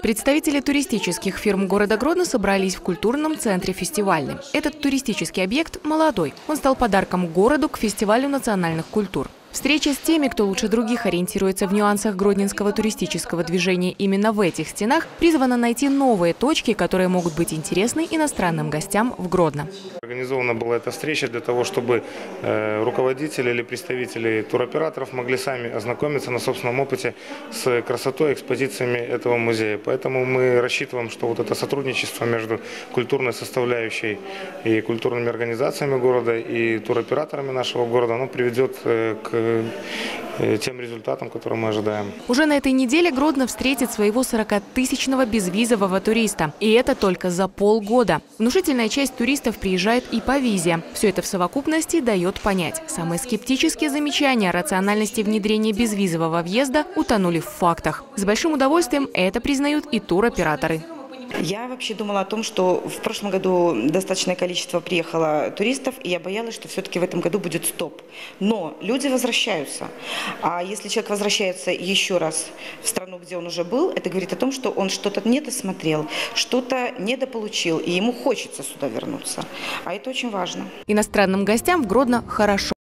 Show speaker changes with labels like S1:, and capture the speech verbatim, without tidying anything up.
S1: Представители туристических фирм города Гродно собрались в культурном центре «Фестивальный». Этот туристический объект молодой. Он стал подарком городу к фестивалю национальных культур. Встреча с теми, кто лучше других ориентируется в нюансах гродненского туристического движения именно в этих стенах, призвана найти новые точки, которые могут быть интересны иностранным гостям в Гродно.
S2: Организована была эта встреча для того, чтобы э, руководители или представители туроператоров могли сами ознакомиться на собственном опыте с красотой, экспозициями этого музея. Поэтому мы рассчитываем, что вот это сотрудничество между культурной составляющей и культурными организациями города и туроператорами нашего города, оно приведет э, к тем результатам, которые мы ожидаем.
S1: Уже на этой неделе Гродно встретит своего сорокатысячного безвизового туриста. И это только за полгода. Внушительная часть туристов приезжает и по визе. Все это в совокупности дает понять. Самые скептические замечания о рациональности внедрения безвизового въезда утонули в фактах. С большим удовольствием это признают и туроператоры.
S3: Я вообще думала о том, что в прошлом году достаточное количество приехало туристов, и я боялась, что все-таки в этом году будет стоп. Но люди возвращаются. А если человек возвращается еще раз в страну, где он уже был, это говорит о том, что он что-то недосмотрел, что-то недополучил, и ему хочется сюда вернуться. А это очень важно.
S1: Иностранным гостям в Гродно хорошо.